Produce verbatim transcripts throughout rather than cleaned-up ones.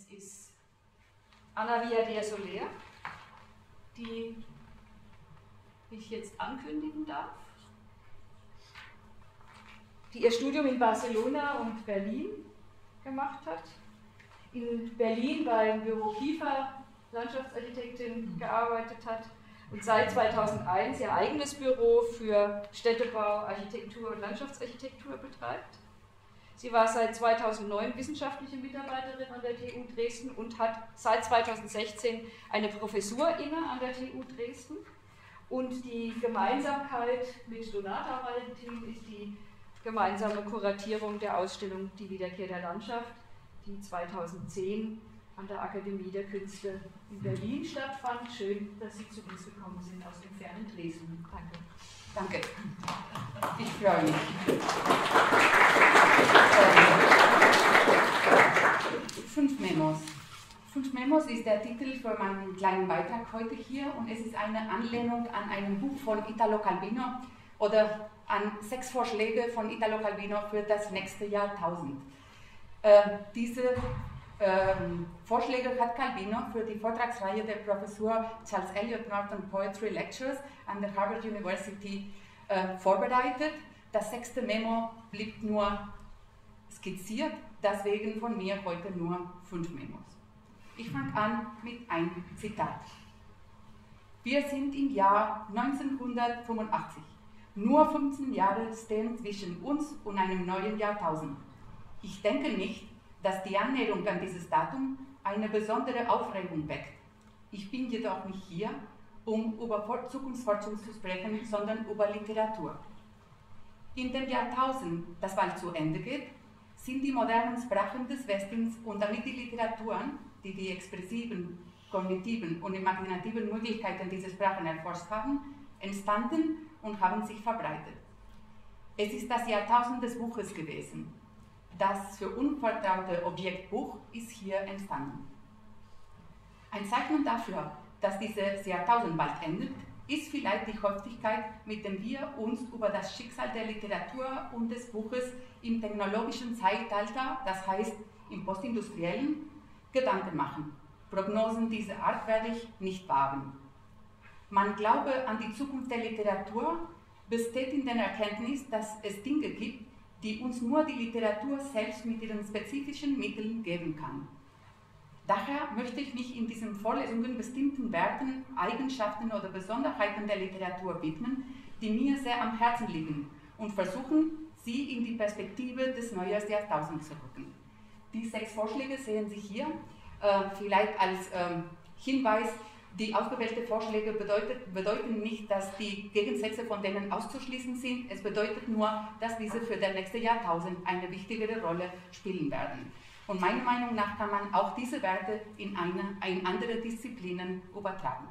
ist Ana Villadia Soler, die ich jetzt ankündigen darf, die ihr Studium in Barcelona und Berlin gemacht hat, in Berlin beim Büro Kiefer Landschaftsarchitektin gearbeitet hat und seit zweitausendeins ihr eigenes Büro für Städtebau, Architektur und Landschaftsarchitektur betreibt. Sie war seit zweitausendneun wissenschaftliche Mitarbeiterin an der T U Dresden und hat seit zweitausendsechzehn eine Professur inne an der T U Dresden. Und die Gemeinsamkeit mit Donata Valentin ist die gemeinsame Kuratierung der Ausstellung Die Wiederkehr der Landschaft, die zweitausendzehn an der Akademie der Künste in Berlin stattfand. Schön, dass Sie zu uns gekommen sind aus dem fernen Dresden. Danke. Danke. Ich freue mich. Fünf Memos. Fünf Memos ist der Titel für meinen kleinen Beitrag heute hier und es ist eine Anlehnung an ein Buch von Italo Calvino oder an sechs Vorschläge von Italo Calvino für das nächste Jahrtausend. Äh, diese ähm, Vorschläge hat Calvino für die Vortragsreihe der Professur Charles Eliot Norton Poetry Lectures an der Harvard University äh, vorbereitet. Das sechste Memo blieb nur skizziert, deswegen von mir heute nur fünf Memos. Ich fange an mit einem Zitat. Wir sind im Jahr neunzehnhundertfünfundachtzig. Nur fünfzehn Jahre stehen zwischen uns und einem neuen Jahrtausend. Ich denke nicht, dass die Annäherung an dieses Datum eine besondere Aufregung weckt. Ich bin jedoch nicht hier, um über Zukunftsforschung zu sprechen, sondern über Literatur. In dem Jahrtausend, das bald zu Ende geht, sind die modernen Sprachen des Westens und damit die Literaturen, die die expressiven, kognitiven und imaginativen Möglichkeiten dieser Sprachen erforscht haben, entstanden und haben sich verbreitet. Es ist das Jahrtausend des Buches gewesen. Das für unvertraute Objekt Buch ist hier entstanden. Ein Zeichen dafür, dass dieses Jahrtausend bald endet, ist vielleicht die Häufigkeit, mit der wir uns über das Schicksal der Literatur und des Buches im technologischen Zeitalter, das heißt im postindustriellen, Gedanken machen. Prognosen dieser Art werde ich nicht wagen. Mein Glaube an die Zukunft der Literatur besteht in der Erkenntnis, dass es Dinge gibt, die uns nur die Literatur selbst mit ihren spezifischen Mitteln geben kann. Daher möchte ich mich in diesen Vorlesungen bestimmten Werten, Eigenschaften oder Besonderheiten der Literatur widmen, die mir sehr am Herzen liegen und versuchen, sie in die Perspektive des neuen Jahrtausends zu rücken. Die sechs Vorschläge sehen Sie hier, äh, vielleicht als äh, Hinweis. Die ausgewählten Vorschläge bedeutet, bedeuten nicht, dass die Gegensätze von denen auszuschließen sind. Es bedeutet nur, dass diese für das nächste Jahrtausend eine wichtigere Rolle spielen werden. Und meiner Meinung nach kann man auch diese Werte in, eine, in andere Disziplinen übertragen.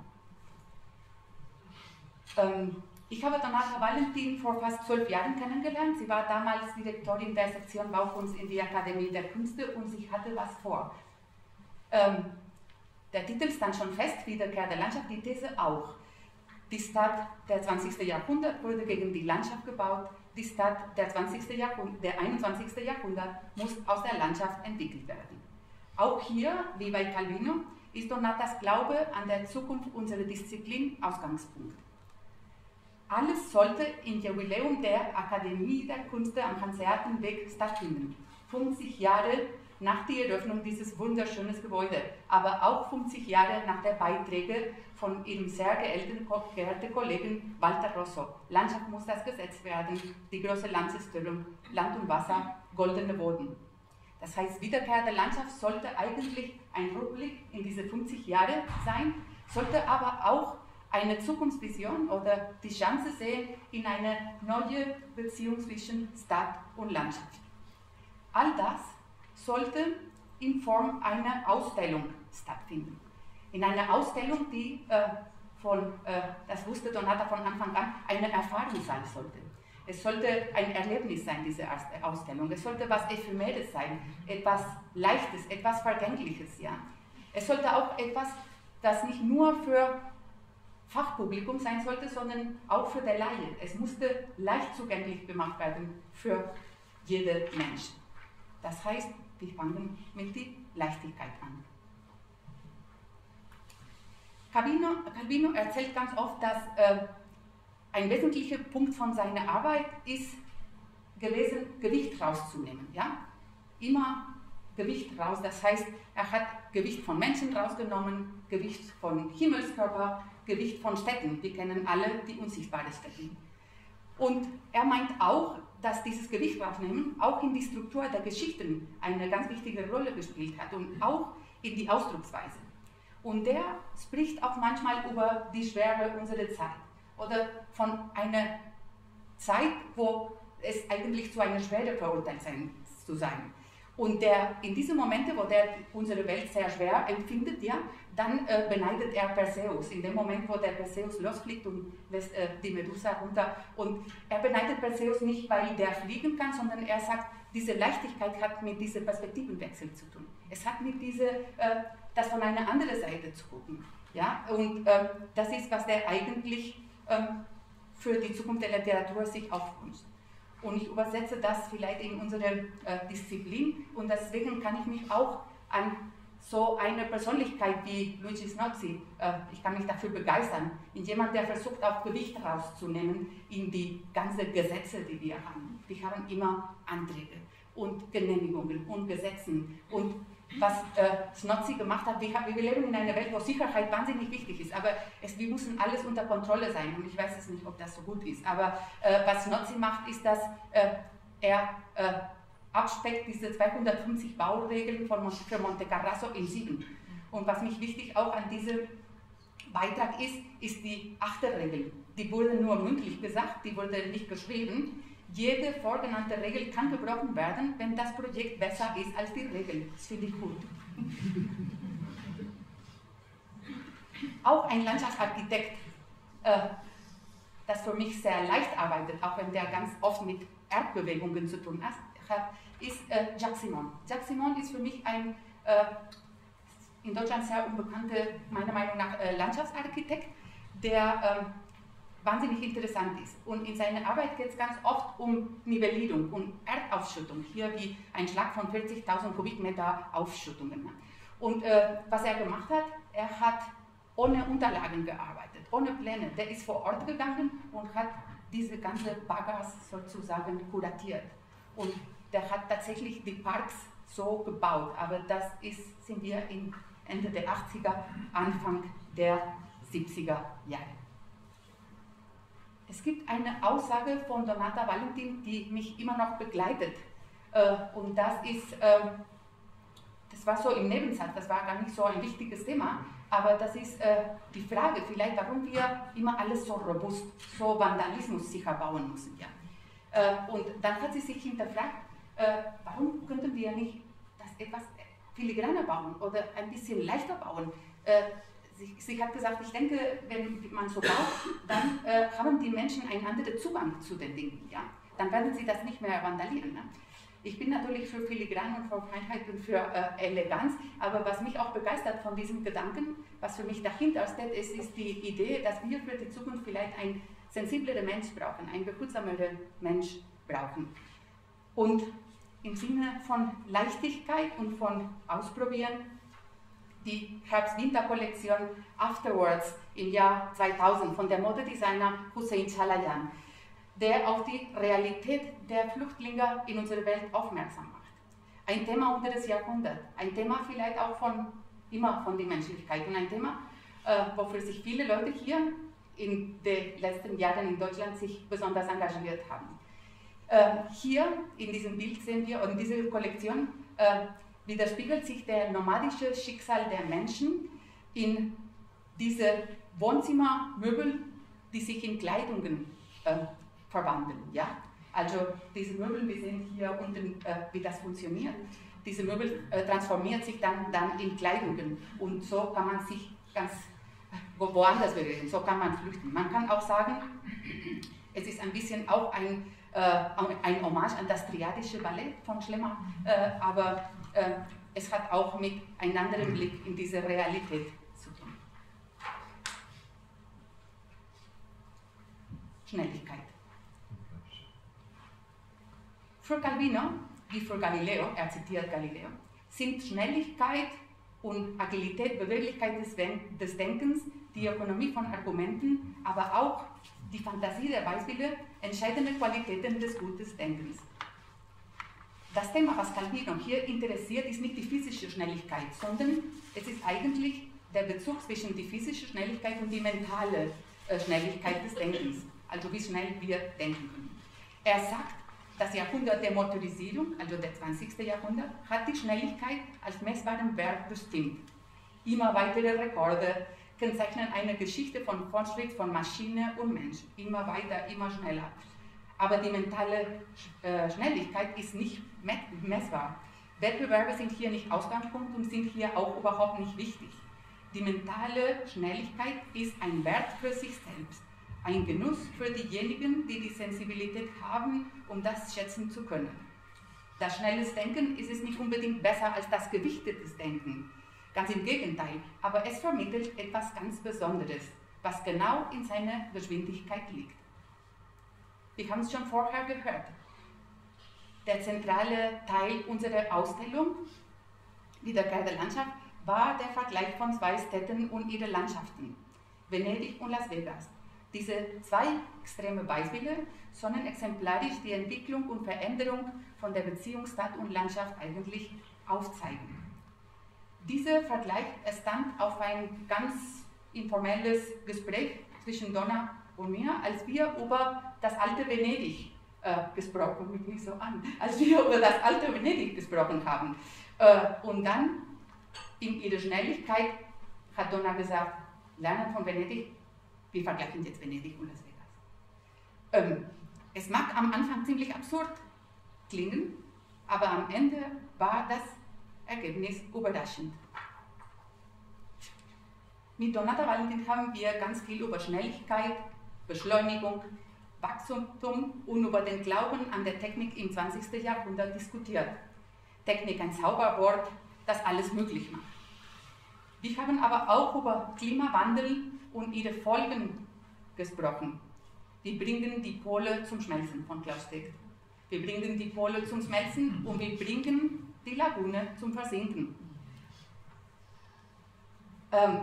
Ähm, ich habe Donata Valentin vor fast zwölf Jahren kennengelernt. Sie war damals Direktorin der Sektion Baukunst in der Akademie der Künste und sie hatte was vor. Ähm, Der Titel stand schon fest, Wiederkehr der Landschaft, die These auch. Die Stadt der zwanzigsten Jahrhundert wurde gegen die Landschaft gebaut, die Stadt der, zwanzigsten Jahrhundert, der einundzwanzigsten Jahrhundert muss aus der Landschaft entwickelt werden. Auch hier, wie bei Calvino, ist Donatas Glaube an der Zukunft unserer Disziplin Ausgangspunkt. Alles sollte im Jubiläum der Akademie der Künste am Hanseatenweg stattfinden. fünfzig Jahre nach der Eröffnung dieses wunderschönen Gebäudes, aber auch fünfzig Jahre nach der Beiträge von ihrem sehr geehrten, geehrten Kollegen Walter Rosso. Landschaft muss das Gesetz werden, die große Landesstörung, Land und Wasser, goldene Boden. Das heißt, Wiederkehr der Landschaft sollte eigentlich ein Rückblick in diese fünfzig Jahre sein, sollte aber auch eine Zukunftsvision oder die Chance sehen in eine neue Beziehung zwischen Stadt und Landschaft. All das sollte in Form einer Ausstellung stattfinden. In einer Ausstellung, die äh, von, äh, das wusste Donata von Anfang an, eine Erfahrung sein sollte. Es sollte ein Erlebnis sein, diese Ausstellung. Es sollte etwas Ephemeres sein, etwas Leichtes, etwas Vergängliches. Ja. Es sollte auch etwas, das nicht nur für Fachpublikum sein sollte, sondern auch für den Laie. Es musste leicht zugänglich gemacht werden für jeden Menschen. Das heißt, wir fangen mit der Leichtigkeit an. Calvino, Calvino erzählt ganz oft, dass äh, ein wesentlicher Punkt von seiner Arbeit ist gewesen, Gewicht rauszunehmen. Ja? Immer Gewicht raus, das heißt, er hat Gewicht von Menschen rausgenommen, Gewicht von Himmelskörper, Gewicht von Städten. Wir kennen alle die unsichtbaren Städte. Und er meint auch, dass dieses Gewicht rausnehmen auch in die Struktur der Geschichten eine ganz wichtige Rolle gespielt hat und auch in die Ausdrucksweise. Und der spricht auch manchmal über die Schwere unserer Zeit oder von einer Zeit, wo es eigentlich zu einer Schwere verurteilt sein, zu sein. Und der, in diesen Momenten, wo der unsere Welt sehr schwer empfindet, ja, dann äh, beneidet er Perseus. In dem Moment, wo der Perseus losfliegt und lässt äh, die Medusa runter. Und er beneidet Perseus nicht, weil der fliegen kann, sondern er sagt, diese Leichtigkeit hat mit diesem Perspektivenwechsel zu tun. Es hat mit dieser, äh, das von einer anderen Seite zu gucken. Ja? Und äh, das ist, was der eigentlich äh, für die Zukunft der Literatur sich aufwünscht. Und ich übersetze das vielleicht in unsere äh, Disziplin und deswegen kann ich mich auch an so eine Persönlichkeit wie Luigi Snozzi, äh, ich kann mich dafür begeistern, in jemand, der versucht, auch Gewicht rauszunehmen in die ganzen Gesetze, die wir haben. Wir haben immer Anträge und Genehmigungen und Gesetzen und was äh, Snozzi gemacht hat, wir, wir leben in einer Welt, wo Sicherheit wahnsinnig wichtig ist, aber es, wir müssen alles unter Kontrolle sein und ich weiß es nicht, ob das so gut ist, aber äh, was Snozzi macht, ist, dass äh, er äh, abspeckt diese zweihundertfünfzig Bauregeln von, für Monte Carrasso in sieben. Und was mich wichtig auch an diesem Beitrag ist, ist die achte Regel. Die wurde nur mündlich gesagt, die wurde nicht geschrieben. Jede vorgenannte Regel kann gebrochen werden, wenn das Projekt besser ist als die Regel. Das finde ich gut. Auch ein Landschaftsarchitekt, äh, das für mich sehr leicht arbeitet, auch wenn der ganz oft mit Erdbewegungen zu tun hat, ist äh, Jacques Simon. Jacques Simon ist für mich ein äh, in Deutschland sehr unbekannter, meiner Meinung nach, äh, Landschaftsarchitekt, der äh, wahnsinnig interessant ist. Und in seiner Arbeit geht es ganz oft um Nivellierung, um Erdaufschüttung, hier wie ein Schlag von vierzigtausend Kubikmeter Aufschüttungen. Und äh, was er gemacht hat, er hat ohne Unterlagen gearbeitet, ohne Pläne. Der ist vor Ort gegangen und hat diese ganze Baggers sozusagen kuratiert. Und der hat tatsächlich die Parks so gebaut, aber das ist, sind wir in Ende der achtziger, Anfang der siebziger Jahre. Es gibt eine Aussage von Donata Valentin, die mich immer noch begleitet. Äh, und das ist, äh, das war so im Nebensatz, das war gar nicht so ein wichtiges Thema, aber das ist äh, die Frage vielleicht, warum wir immer alles so robust, so vandalismussicher bauen müssen. Ja? Äh, und dann hat sie sich hinterfragt, äh, warum könnten wir nicht das etwas filigraner bauen oder ein bisschen leichter bauen? Äh, Sie, sie hat gesagt, ich denke, wenn man so baut, dann äh, haben die Menschen einen anderen Zugang zu den Dingen. Ja? Dann werden sie das nicht mehr vandalieren. Ne? Ich bin natürlich für Filigran und für Feinheit und für äh, Eleganz, aber was mich auch begeistert von diesem Gedanken, was für mich dahinter steht, ist, ist die Idee, dass wir für die Zukunft vielleicht einen sensibleren Mensch brauchen, einen behutsameren Mensch brauchen. Und im Sinne von Leichtigkeit und von Ausprobieren, die Herbst-Winter-Kollektion Afterwards im Jahr zweitausend von der Modedesigner Hussein Chalayan, der auf die Realität der Flüchtlinge in unserer Welt aufmerksam macht. Ein Thema unseres Jahrhunderts, ein Thema vielleicht auch von immer von der Menschlichkeit und ein Thema, äh, wofür sich viele Leute hier in den letzten Jahren in Deutschland sich besonders engagiert haben. Äh, hier in diesem Bild sehen wir, und in dieser Kollektion, äh, widerspiegelt sich der nomadische Schicksal der Menschen in diese Wohnzimmermöbel, die sich in Kleidungen äh, verwandeln. Ja? Also diese Möbel, wir sehen hier unten, äh, wie das funktioniert. Diese Möbel äh, transformiert sich dann, dann in Kleidungen und so kann man sich ganz wo, woanders bewegen, so kann man flüchten. Man kann auch sagen, es ist ein bisschen auch ein, äh, ein Hommage an das triadische Ballett von Schlemmer, äh, aber äh, es hat auch mit einem anderen Blick in diese Realität zu tun. Schnelligkeit. Für Calvino, wie für Galileo, er zitiert Galileo, sind Schnelligkeit und Agilität, Beweglichkeit des, Den des Denkens die Ökonomie von Argumenten, aber auch die Fantasie der Beispiele entscheidende Qualitäten des guten Denkens. Das Thema, was Calvino hier interessiert, ist nicht die physische Schnelligkeit, sondern es ist eigentlich der Bezug zwischen die physische Schnelligkeit und die mentale äh, Schnelligkeit des Denkens, also wie schnell wir denken können. Er sagt, das Jahrhundert der Motorisierung, also der zwanzigste Jahrhundert, hat die Schnelligkeit als messbaren Wert bestimmt. Immer weitere Rekorde kennzeichnen eine Geschichte von Fortschritt von Maschine und Mensch. Immer weiter, immer schneller. Aber die mentale äh, Schnelligkeit ist nicht messbar. Wettbewerbe sind hier nicht Ausgangspunkt und sind hier auch überhaupt nicht wichtig. Die mentale Schnelligkeit ist ein Wert für sich selbst. Ein Genuss für diejenigen, die die Sensibilität haben, um das schätzen zu können. Das schnelles Denken ist es nicht unbedingt besser als das gewichtetes Denken. Ganz im Gegenteil, aber es vermittelt etwas ganz Besonderes, was genau in seiner Geschwindigkeit liegt. Wir haben es schon vorher gehört. Der zentrale Teil unserer Ausstellung, Wiederkehr der Landschaft, war der Vergleich von zwei Städten und ihren Landschaften, Venedig und Las Vegas. Diese zwei extreme Beispiele sollen exemplarisch die Entwicklung und Veränderung von der Beziehung Stadt und Landschaft eigentlich aufzeigen. Dieser Vergleich stand auf ein ganz informelles Gespräch zwischen Donna und mir, als wir über das alte Venedig äh, gesprochen, mit mich so an, als wir über das alte Venedig gesprochen haben. Äh, und dann, in ihrer Schnelligkeit, hat Donna gesagt, lernen von Venedig, wir vergleichen jetzt Venedig und Las Vegas. Ähm, es mag am Anfang ziemlich absurd klingen, aber am Ende war das Ergebnis überraschend. Mit Donata Valentin haben wir ganz viel über Schnelligkeit, Beschleunigung, Wachstum und über den Glauben an der Technik im zwanzigsten Jahrhundert diskutiert. Technik, ein Zauberwort, das alles möglich macht. Wir haben aber auch über Klimawandel und ihre Folgen gesprochen. Wir bringen die Pole zum Schmelzen von Klaus Steg. Wir bringen die Pole zum Schmelzen und wir bringen die Lagune zum Versinken. Ähm,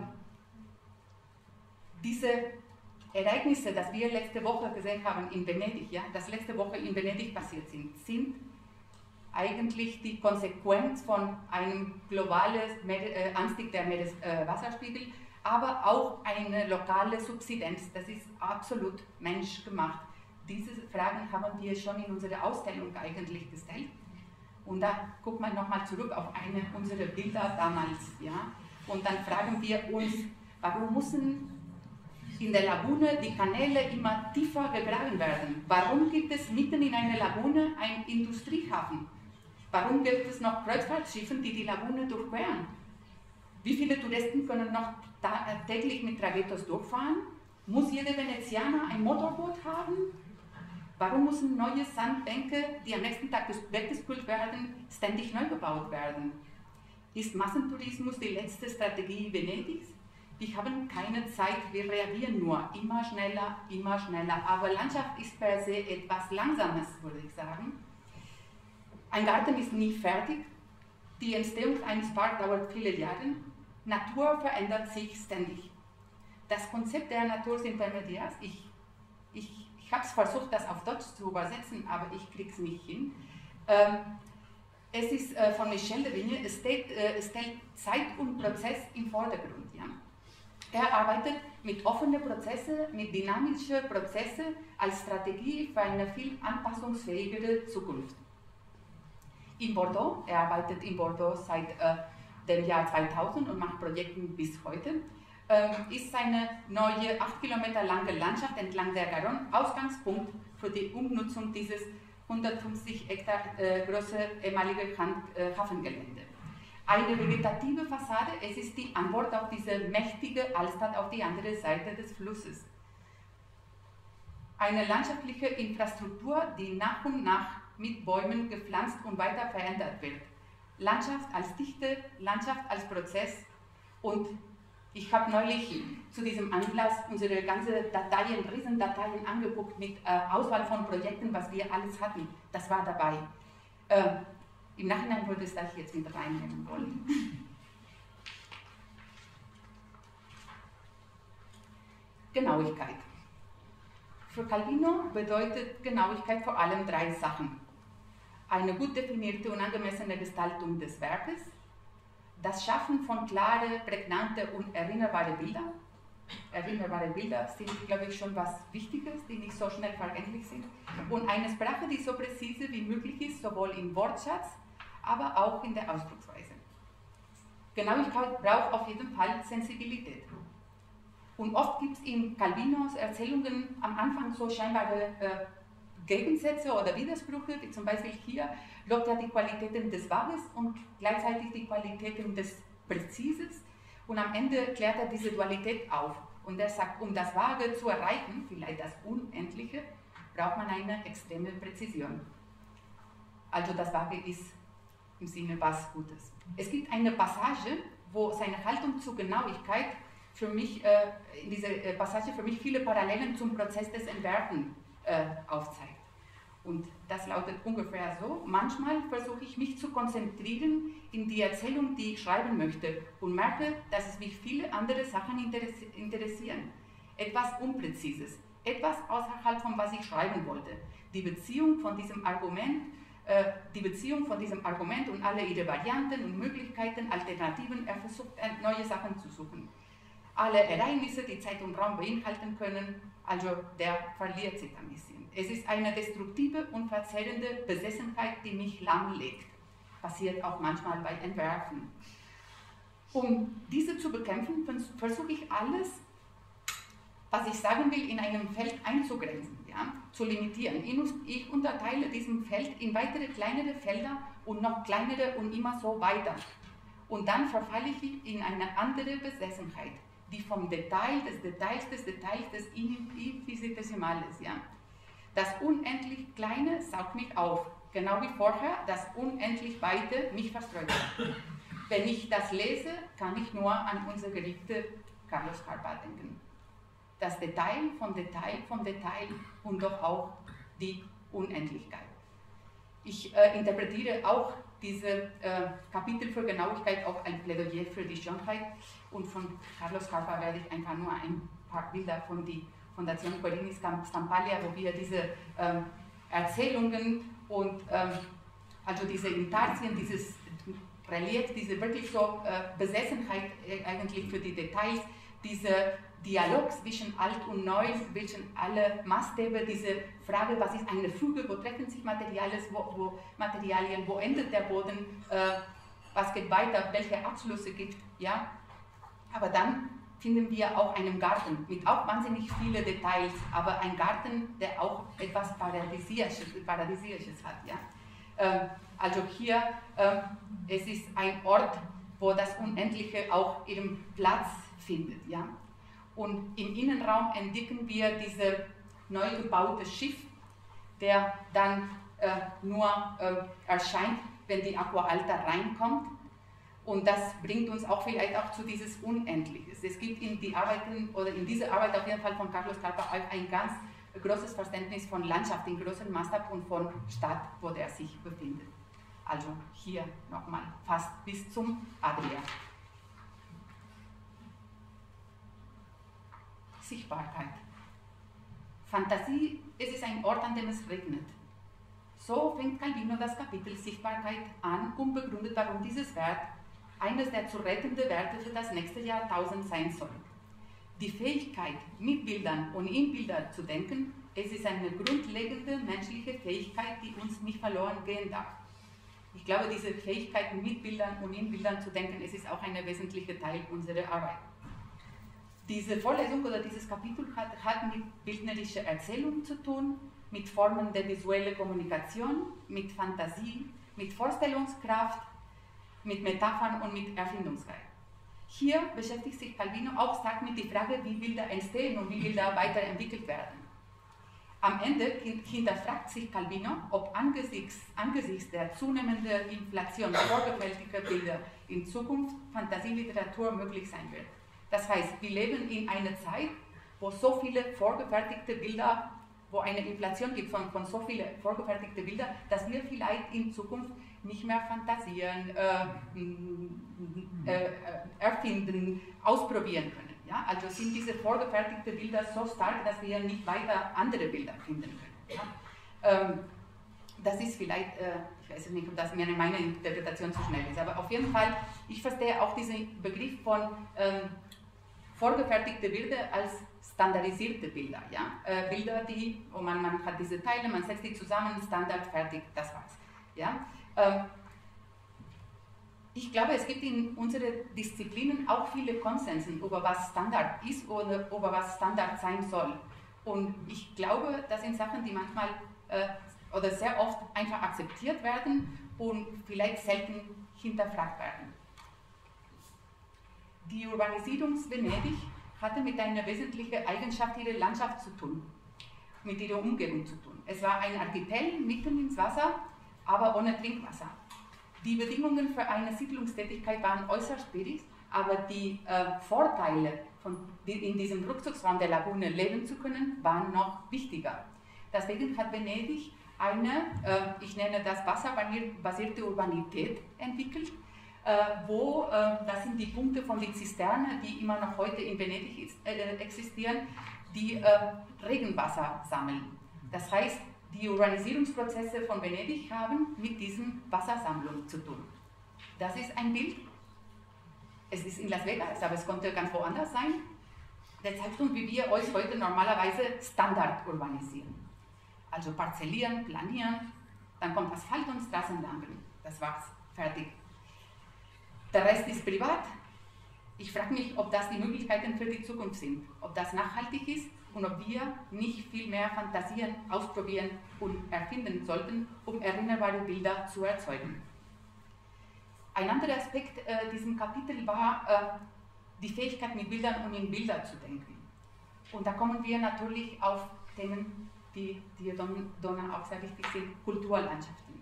diese Ereignisse, die wir letzte Woche gesehen haben in Venedig, ja, das letzte Woche in Venedig passiert sind, sind eigentlich die Konsequenz von einem globalen äh, Anstieg der Meereswasserspiegel, äh, aber auch eine lokale Subsidenz. Das ist absolut menschgemacht. Diese Fragen haben wir schon in unserer Ausstellung eigentlich gestellt. Und da guckt man nochmal zurück auf eine unserer Bilder damals. Ja? Und dann fragen wir uns, warum müssen in der Lagune die Kanäle immer tiefer gegraben werden? Warum gibt es mitten in einer Lagune einen Industriehafen? Warum gibt es noch Kreuzfahrtschiffe, die die Lagune durchqueren? Wie viele Touristen können noch täglich mit Traghettos durchfahren? Muss jeder Venezianer ein Motorboot haben? Warum müssen neue Sandbänke, die am nächsten Tag weggespült werden, ständig neu gebaut werden? Ist Massentourismus die letzte Strategie Venedigs? Wir haben keine Zeit, wir reagieren nur immer schneller, immer schneller. Aber Landschaft ist per se etwas Langsames, würde ich sagen. Ein Garten ist nie fertig. Die Entstehung eines Parks dauert viele Jahre. Natur verändert sich ständig. Das Konzept der Natursintermediärs, ich, ich, ich habe es versucht, das auf Deutsch zu übersetzen, aber ich kriege es nicht hin. Ähm, es ist äh, von Michel de Vigne, es stellt, äh, es stellt Zeit und Prozess im Vordergrund. Ja? Er arbeitet mit offenen Prozessen, mit dynamischen Prozessen als Strategie für eine viel anpassungsfähigere Zukunft. In Bordeaux, er arbeitet in Bordeaux seit äh, dem Jahr zweitausend und macht Projekte bis heute, äh, ist seine neue acht Kilometer lange Landschaft entlang der Garonne Ausgangspunkt für die Umnutzung dieses hundertfünfzig Hektar äh, große ehemalige äh, Hafengelände. Eine vegetative Fassade, es ist die Antwort auf diese mächtige Altstadt auf die andere Seite des Flusses. Eine landschaftliche Infrastruktur, die nach und nach mit Bäumen gepflanzt und weiter verändert wird. Landschaft als Dichte, Landschaft als Prozess. Und ich habe neulich zu diesem Anlass unsere ganze Dateien, Riesendateien angeguckt mit äh, Auswahl von Projekten, was wir alles hatten. Das war dabei. Äh, Im Nachhinein würde ich das jetzt mit reinnehmen wollen. Genauigkeit. Für Calvino bedeutet Genauigkeit vor allem drei Sachen. Eine gut definierte und angemessene Gestaltung des Werkes, das Schaffen von klare, prägnante und erinnerbare Bilder. Erinnerbare Bilder sind, glaube ich, schon was Wichtiges, die nicht so schnell vergänglich sind. Und eine Sprache, die so präzise wie möglich ist, sowohl im Wortschatz, aber auch in der Ausdrucksweise. Genauigkeit braucht auf jeden Fall Sensibilität. Und oft gibt es in Calvinos Erzählungen am Anfang so scheinbare äh, Gegensätze oder Widersprüche, wie zum Beispiel hier lobt er die Qualitäten des Vages und gleichzeitig die Qualitäten des Präzises. Und am Ende klärt er diese Dualität auf. Und er sagt, um das Vage zu erreichen, vielleicht das Unendliche, braucht man eine extreme Präzision. Also das Vage ist im Sinne was Gutes. Es gibt eine Passage, wo seine Haltung zur Genauigkeit für mich, äh, in dieser Passage für mich viele Parallelen zum Prozess des Entwerfen äh, aufzeigt. Und das lautet ungefähr so: Manchmal versuche ich mich zu konzentrieren in die Erzählung, die ich schreiben möchte, und merke, dass es mich viele andere Sachen interessi interessieren. Etwas Unpräzises, etwas außerhalb von was ich schreiben wollte. Die Beziehung von diesem Argument, äh, die Beziehung von diesem Argument und alle ihre Varianten und Möglichkeiten, Alternativen. Er versucht, neue Sachen zu suchen. Alle Ereignisse, die Zeit und Raum beinhalten können, also der verliert sich ein bisschen. Es ist eine destruktive und verzerrende Besessenheit, die mich lahmlegt. Passiert auch manchmal bei Entwerfen. Um diese zu bekämpfen, versuche ich alles, was ich sagen will, in einem Feld einzugrenzen, ja, zu limitieren. Ich unterteile diesem Feld in weitere kleinere Felder und noch kleinere und immer so weiter. Und dann verfalle ich in eine andere Besessenheit, die vom Detail des Details des Details des Infinitesimales, ja. Das unendlich Kleine saugt mich auf, genau wie vorher das unendlich Weite mich verstreut hat. Wenn ich das lese, kann ich nur an unser geliebte Carlos Jarpa denken. Das Detail vom Detail vom Detail und doch auch die Unendlichkeit. Ich äh, interpretiere auch diese äh, Kapitel für Genauigkeit auch ein Plädoyer für die Schönheit, und von Carlos Jarpa werde ich einfach nur ein paar Bilder von die Fondazione Querini Stampaglia, wo wir diese ähm, Erzählungen und ähm, also diese Intarsien, dieses Relief, diese wirklich so äh, Besessenheit äh, eigentlich für die Details, diese Dialog zwischen Alt und Neu, zwischen alle Maßstäbe, diese Frage, was ist eine Fuge, wo treffen sich Materialien, wo, wo, Materialien, wo endet der Boden, äh, was geht weiter, welche Abschlüsse gibt, ja. Aber dann finden wir auch einen Garten mit auch wahnsinnig vielen Details, aber ein Garten, der auch etwas Paradisisches, Paradisisches hat. Ja? Ähm, also hier, ähm, es ist ein Ort, wo das Unendliche auch ihren Platz findet. Ja? Und im Innenraum entdecken wir dieses neu gebaute Schiff, der dann äh, nur äh, erscheint, wenn die Aqua Alta reinkommt. Und das bringt uns auch vielleicht auch zu dieses Unendliches. Es gibt in, die Arbeiten, oder in dieser Arbeit auf jeden Fall von Carlos Jarpa ein ganz großes Verständnis von Landschaft in großem Maßstab und von Stadt, wo der sich befindet. Also hier nochmal fast bis zum Adria. Sichtbarkeit. Fantasie, es ist ein Ort, an dem es regnet. So fängt Calvino das Kapitel Sichtbarkeit an und begründet, warum dieses Werk eines der zu rettenden Werte für das nächste Jahrtausend sein soll. Die Fähigkeit, mit Bildern und in Bildern zu denken, es ist eine grundlegende menschliche Fähigkeit, die uns nicht verloren gehen darf. Ich glaube, diese Fähigkeit, mit Bildern und in Bildern zu denken, es ist auch ein wesentlicher Teil unserer Arbeit. Diese Vorlesung oder dieses Kapitel hat, hat mit bildnerischer Erzählung zu tun, mit Formen der visuellen Kommunikation, mit Fantasie, mit Vorstellungskraft, mit Metaphern und mit Erfindungsreiz. Hier beschäftigt sich Calvino auch stark mit der Frage, wie Bilder entstehen und wie Bilder weiterentwickelt werden. Am Ende hinterfragt sich Calvino, ob angesichts, angesichts der zunehmenden Inflation vorgefertigter Bilder in Zukunft Fantasieliteratur möglich sein wird. Das heißt, wir leben in einer Zeit, wo so viele vorgefertigte Bilder, wo eine Inflation gibt von, von so vielen vorgefertigten Bildern, dass wir vielleicht in Zukunft nicht mehr fantasieren, äh, äh, erfinden, ausprobieren können. Ja? Also sind diese vorgefertigten Bilder so stark, dass wir nicht weiter andere Bilder finden können. Ja? Ähm, das ist vielleicht, äh, ich weiß nicht, ob das mir meine Interpretation zu schnell ist, aber auf jeden Fall, ich verstehe auch diesen Begriff von ähm, vorgefertigte Bilder als standardisierte Bilder. Ja? Äh, Bilder, die, wo man, man hat diese Teile, man setzt die zusammen, Standard, fertig, das war's. Ja? Ähm, ich glaube, es gibt in unseren Disziplinen auch viele Konsensen über was Standard ist oder über was Standard sein soll. Und ich glaube, das sind Sachen, die manchmal äh, oder sehr oft einfach akzeptiert werden und vielleicht selten hinterfragt werden. Die Urbanisierung Venedig hatte mit einer wesentlichen Eigenschaft ihrer Landschaft zu tun, mit ihrer Umgebung zu tun. Es war ein Archipel mitten ins Wasser, aber ohne Trinkwasser. Die Bedingungen für eine Siedlungstätigkeit waren äußerst schwierig, aber die äh, Vorteile, von, die in diesem Rückzugsraum der Lagune leben zu können, waren noch wichtiger. Deswegen hat Venedig eine, äh, ich nenne das wasserbasierte Urbanität entwickelt, äh, wo, äh, das sind die Punkte von den Zisternen, die immer noch heute in Venedig ist, äh, existieren, die äh, Regenwasser sammeln. Das heißt, die Urbanisierungsprozesse von Venedig haben mit diesem Wassersammlung zu tun. Das ist ein Bild. Es ist in Las Vegas, aber es konnte ganz woanders sein. Das zeigt uns, wie wir uns heute normalerweise Standard urbanisieren. Also parzellieren, planieren, dann kommt Asphalt und Straßenlampen. Das war's, fertig. Der Rest ist privat. Ich frage mich, ob das die Möglichkeiten für die Zukunft sind, ob das nachhaltig ist und ob wir nicht viel mehr fantasieren, ausprobieren und erfinden sollten, um erinnerbare Bilder zu erzeugen. Ein anderer Aspekt äh, diesem Kapitel war äh, die Fähigkeit, mit Bildern und in Bilder zu denken. Und da kommen wir natürlich auf Themen, die, die Donna auch sehr wichtig sind, Kulturlandschaften.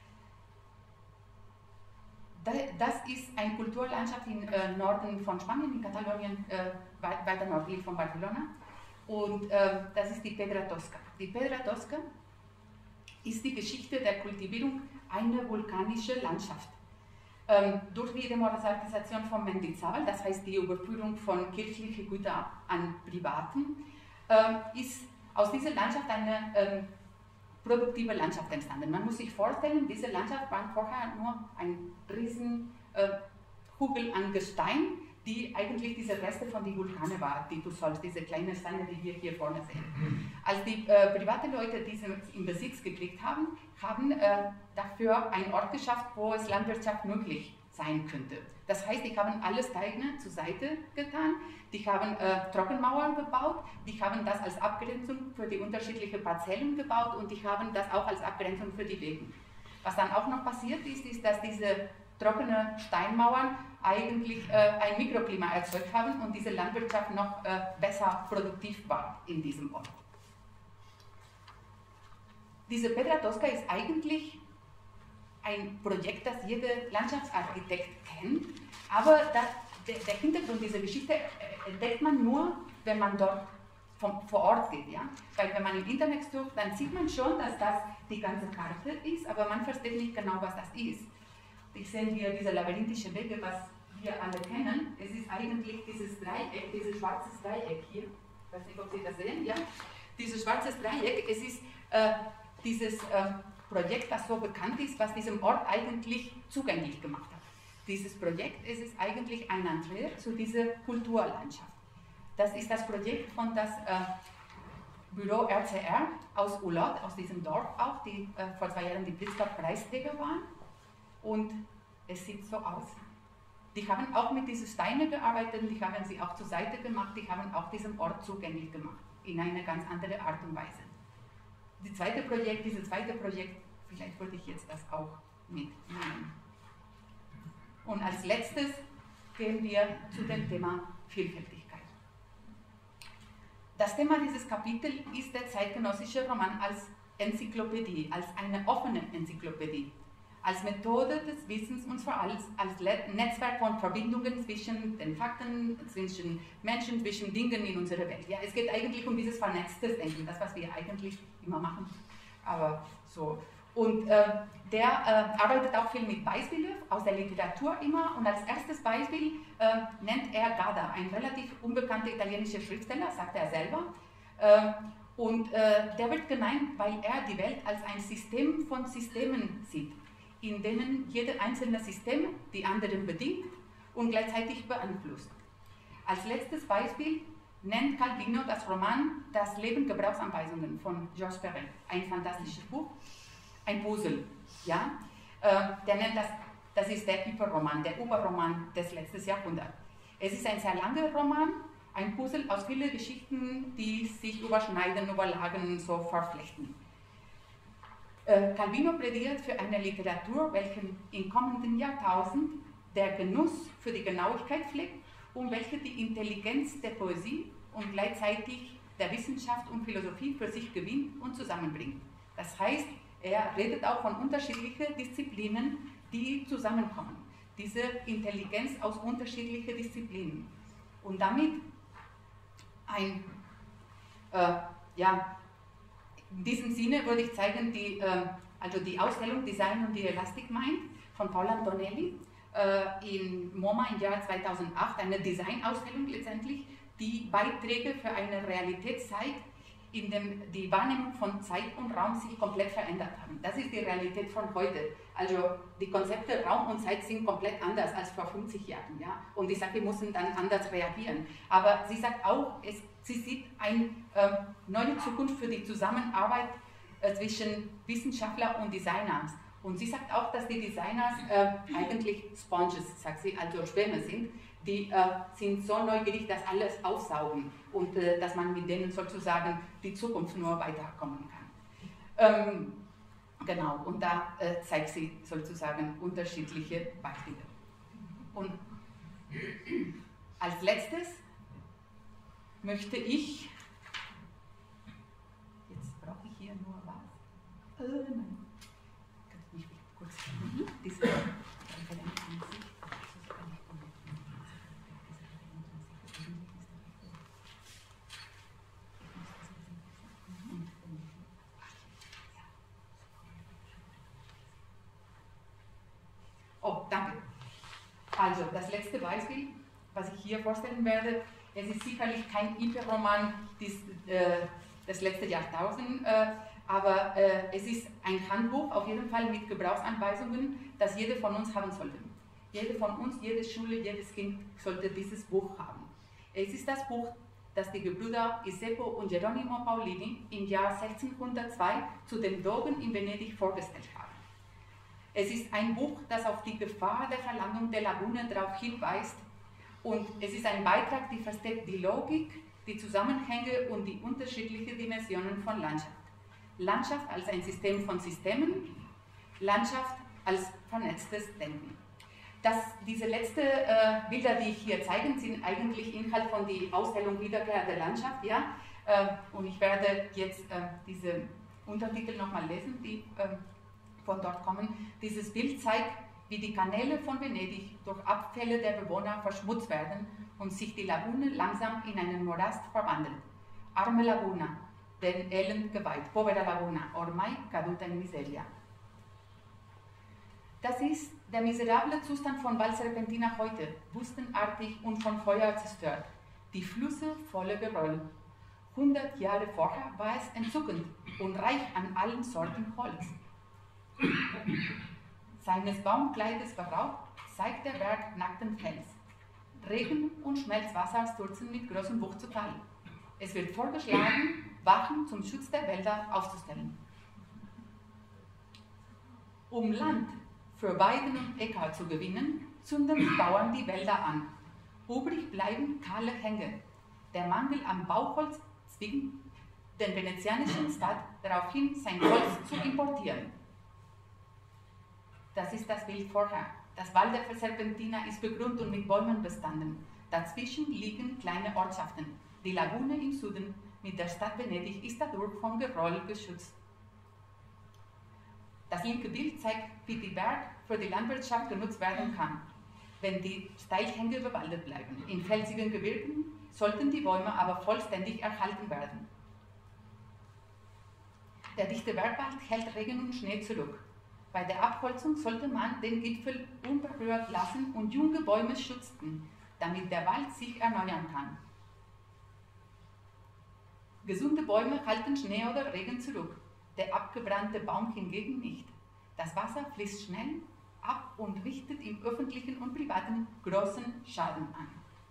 Das ist eine Kulturlandschaft im äh, Norden von Spanien, in Katalonien, äh, weiter nördlich von Barcelona. Und äh, das ist die Pedra Tosca. Die Pedra Tosca ist die Geschichte der Kultivierung einer vulkanischen Landschaft. Ähm, durch die Demokratisation von Mendizábal, das heißt die Überführung von kirchlichen Gütern an Privaten, äh, ist aus dieser Landschaft eine ähm, produktive Landschaft entstanden. Man muss sich vorstellen, diese Landschaft war vorher nur ein riesen äh, Hügel an Gestein, die eigentlich diese Reste von den Vulkanen waren, die du sollst, diese kleinen Steine, die wir hier vorne sehen. Als die äh, privaten Leute diese in Besitz gekriegt haben, haben äh, dafür einen Ort geschafft, wo es Landwirtschaft möglich sein könnte. Das heißt, die haben alle Steine zur Seite getan, die haben äh, Trockenmauern gebaut, die haben das als Abgrenzung für die unterschiedlichen Parzellen gebaut und die haben das auch als Abgrenzung für die Wege. Was dann auch noch passiert ist, ist, dass diese trockenen Steinmauern eigentlich äh, ein Mikroklima erzeugt haben und diese Landwirtschaft noch äh, besser produktiv war in diesem Ort. Diese Pedra Tosca ist eigentlich ein Projekt, das jeder Landschaftsarchitekt kennt, aber das, der, der Hintergrund dieser Geschichte entdeckt man nur, wenn man dort vom, vor Ort geht. Ja? Weil wenn man im Internet sucht, dann sieht man schon, dass das die ganze Karte ist, aber man versteht nicht genau, was das ist. Ich sehe hier diese labyrinthische Wege, was wir alle kennen. Es ist eigentlich dieses Dreieck, dieses schwarze Dreieck hier. Ich weiß nicht, ob Sie das sehen. Ja? Dieses schwarze Dreieck, es ist äh, dieses äh, Projekt, das so bekannt ist, was diesem Ort eigentlich zugänglich gemacht hat. Dieses Projekt, es ist eigentlich ein Entree zu dieser Kulturlandschaft. Das ist das Projekt von das äh, Büro R C R aus Ulot, aus diesem Dorf auch, die äh, vor zwei Jahren die Pritzker-Preisträger waren. Und es sieht so aus. Die haben auch mit diesen Steinen gearbeitet, die haben sie auch zur Seite gemacht, die haben auch diesen Ort zugänglich gemacht, in eine ganz andere Art und Weise. Die zweite Projekt, dieses zweite Projekt, vielleicht wollte ich jetzt das auch mitnehmen. Und als letztes gehen wir zu dem Thema Vielfältigkeit. Das Thema dieses Kapitels ist der zeitgenössische Roman als Enzyklopädie, als eine offene Enzyklopädie, als Methode des Wissens und vor allem als Netzwerk von Verbindungen zwischen den Fakten, zwischen Menschen, zwischen Dingen in unserer Welt. Ja, es geht eigentlich um dieses vernetzte Denken, das, was wir eigentlich immer machen, aber so Und äh, der äh, arbeitet auch viel mit Beispielen aus der Literatur immer. Und als erstes Beispiel äh, nennt er Gadda, ein relativ unbekannter italienischer Schriftsteller, sagt er selber. Äh, und äh, der wird genannt, weil er die Welt als ein System von Systemen sieht, in denen jede einzelne System die anderen bedingt und gleichzeitig beeinflusst. Als letztes Beispiel nennt Calvino das Roman Das Leben Gebrauchsanweisungen von Georges Perec, ein fantastisches Buch, ein Puzzle. Ja? Äh, der nennt das, das ist der Hyperroman, der Oberroman des letzten Jahrhunderts. Es ist ein sehr langer Roman, ein Puzzle aus vielen Geschichten, die sich überschneiden, überlagen, so verflechten. Äh, Calvino plädiert für eine Literatur, welche im kommenden Jahrtausend der Genuss für die Genauigkeit pflegt und welche die Intelligenz der Poesie und gleichzeitig der Wissenschaft und Philosophie für sich gewinnt und zusammenbringt. Das heißt, er redet auch von unterschiedlichen Disziplinen, die zusammenkommen. Diese Intelligenz aus unterschiedlichen Disziplinen. Und damit ein, äh, ja, in diesem Sinne würde ich zeigen, die, äh, also die Ausstellung Design und die Elastic Mind von Paolo Antonelli äh, in MoMA im Jahr zweitausendacht, eine Designausstellung letztendlich, die Beiträge für eine Realität zeigt, in dem die Wahrnehmung von Zeit und Raum sich komplett verändert haben. Das ist die Realität von heute. Also die Konzepte Raum und Zeit sind komplett anders als vor fünfzig Jahren. Ja? Und die Sache müssen dann anders reagieren. Aber sie sagt auch, es, sie sieht eine äh, neue Zukunft für die Zusammenarbeit äh, zwischen Wissenschaftler und Designers. Und sie sagt auch, dass die Designers äh, eigentlich Sponges, sagt sie, also Schwämme sind, die äh, sind so neugierig, dass alles aufsaugen und äh, dass man mit denen sozusagen die Zukunft nur weiterkommen kann. Ähm, genau, und da äh, zeigt sie sozusagen unterschiedliche Beispiele. Und als letztes möchte ich, jetzt brauche ich hier nur was, äh, nein, kann ich mich kurz, diese Referenz an sich. Oh, danke. Also, das letzte Beispiel, was ich hier vorstellen werde, es ist sicherlich kein Hyperroman des, äh, des letzten Jahrtausends, äh, aber äh, es ist ein Handbuch, auf jeden Fall mit Gebrauchsanweisungen, das jeder von uns haben sollte. Jede von uns, jede Schule, jedes Kind sollte dieses Buch haben. Es ist das Buch, das die Gebrüder Iseppo und Geronimo Paolini im Jahr sechzehnhundertzwei zu den Dogen in Venedig vorgestellt haben. Es ist ein Buch, das auf die Gefahr der Verlandung der Lagune darauf hinweist, und es ist ein Beitrag, der versteckt die Logik, die Zusammenhänge und die unterschiedlichen Dimensionen von Landschaft. Landschaft als ein System von Systemen, Landschaft als vernetztes Denken. Das, diese letzten äh, Bilder, die ich hier zeige, sind eigentlich Inhalt von der Ausstellung Wiederkehr der Landschaft. Ja? Äh, und ich werde jetzt äh, diese Untertitel nochmal lesen, die äh, von dort kommen. Dieses Bild zeigt, wie die Kanäle von Venedig durch Abfälle der Bewohner verschmutzt werden und sich die Lagune langsam in einen Morast verwandelt. Arme Laguna, den Elend geweiht. Povera Laguna, ormai caduta in miseria. Das ist der miserable Zustand von Val Serpentina heute, wüstenartig und von Feuer zerstört. Die Flüsse voller Geröll. Hundert Jahre vorher war es entzückend und reich an allen Sorten Holz. Seines Baumkleides beraubt, zeigt der Berg nackten Fels. Regen und Schmelzwasser stürzen mit großem Wucht zu Tal. Es wird vorgeschlagen, Wachen zum Schutz der Wälder aufzustellen. Um Land für Weiden und Äcker zu gewinnen, zünden die Bauern die Wälder an. Übrig bleiben kahle Hänge. Der Mangel an Bauholz zwingt den venezianischen Staat daraufhin, sein Holz zu importieren. Das ist das Bild vorher. Das Val der Serpentina ist begrünt und mit Bäumen bestanden. Dazwischen liegen kleine Ortschaften. Die Lagune im Süden mit der Stadt Venedig ist dadurch vom Geröll geschützt. Das linke Bild zeigt, wie die Berg für die Landwirtschaft genutzt werden kann, wenn die Steilhänge bewaldet bleiben. In felsigen Gebirgen sollten die Bäume aber vollständig erhalten werden. Der dichte Bergwald hält Regen und Schnee zurück. Bei der Abholzung sollte man den Gipfel unberührt lassen und junge Bäume schützen, damit der Wald sich erneuern kann. Gesunde Bäume halten Schnee oder Regen zurück, der abgebrannte Baum hingegen nicht. Das Wasser fließt schnell ab und richtet im öffentlichen und privaten großen Schaden an.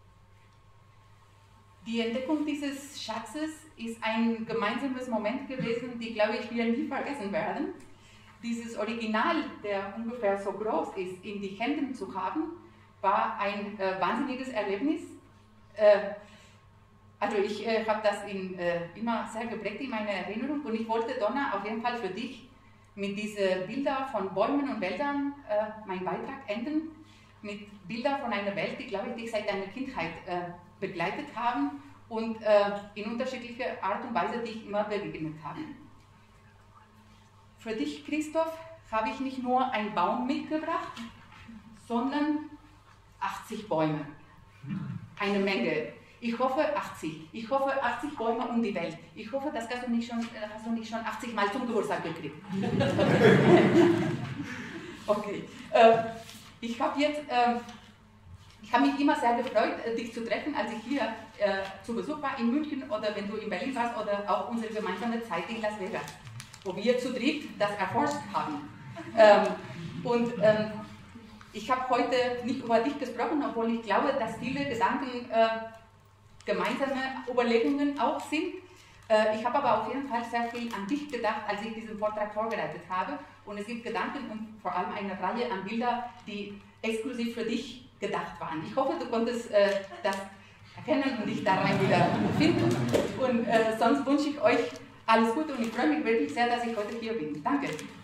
Die Entdeckung dieses Schatzes ist ein gemeinsames Moment gewesen, die, glaube ich, wir nie vergessen werden. Dieses Original, der ungefähr so groß ist, in die Händen zu haben, war ein äh, wahnsinniges Erlebnis. Äh, also ich äh, habe das in, äh, immer sehr geprägt in meiner Erinnerung und ich wollte, Donna, auf jeden Fall für dich mit diesen Bildern von Bäumen und Wäldern äh, meinen Beitrag enden, mit Bildern von einer Welt, die, glaube ich, dich seit deiner Kindheit äh, begleitet haben und äh, in unterschiedlicher Art und Weise dich immer begegnet haben. Für dich, Christoph, habe ich nicht nur einen Baum mitgebracht, sondern achtzig Bäume. Eine Menge. Ich hoffe achtzig. Ich hoffe achtzig Bäume um die Welt. Ich hoffe, das hast du nicht schon, hast du nicht schon achtzig Mal zum Geburtstag gekriegt. Okay. Äh, ich habe jetzt, äh, ich habe mich immer sehr gefreut, dich zu treffen, als ich hier äh, zu Besuch war in München oder wenn du in Berlin warst oder auch unsere gemeinsame Zeit in Las Vegas, wo wir zu dritt das erforscht haben. Ähm, und ähm, ich habe heute nicht über dich gesprochen, obwohl ich glaube, dass viele Gedanken äh, gemeinsame Überlegungen auch sind. Äh, ich habe aber auf jeden Fall sehr viel an dich gedacht, als ich diesen Vortrag vorbereitet habe. Und es gibt Gedanken und vor allem eine Reihe an Bildern, die exklusiv für dich gedacht waren. Ich hoffe, du konntest äh, das erkennen und dich da rein wieder finden. Und äh, sonst wünsche ich euch alles Gute und ich freue mich wirklich sehr, dass ich heute hier bin. Danke.